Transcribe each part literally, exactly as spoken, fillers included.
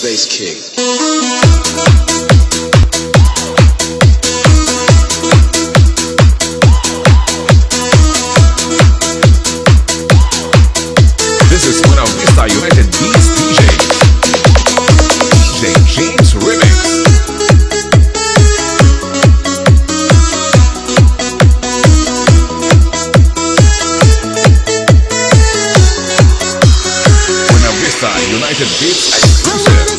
Bass King. This is one of Vista United Beats D Js. D J James Remix. Buena Vista United Beats exclusive.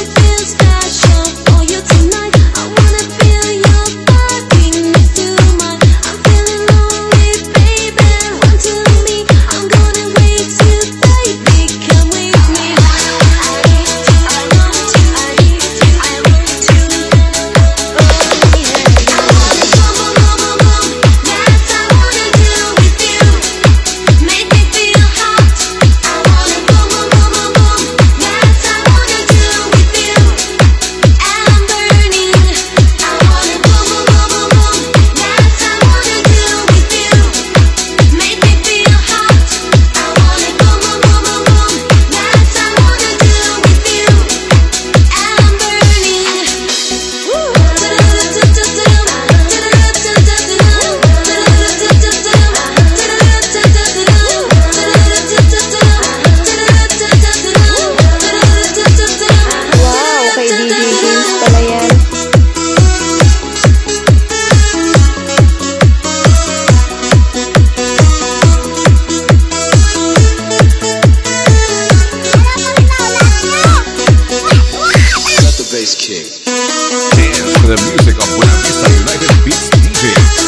Bass King. Dance to the music of Buena Vista United Beats D Js.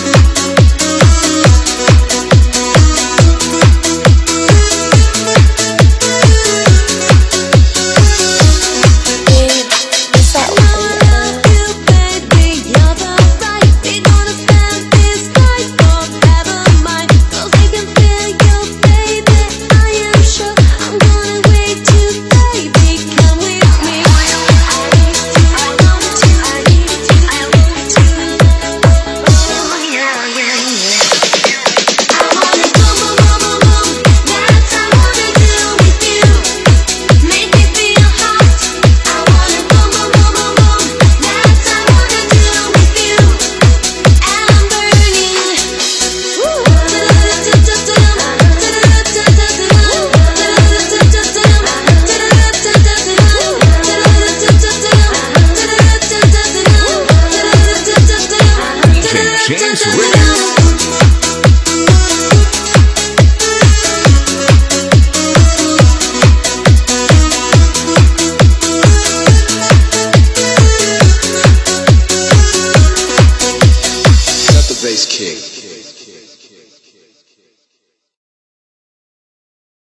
James Remix. Got the Bass King.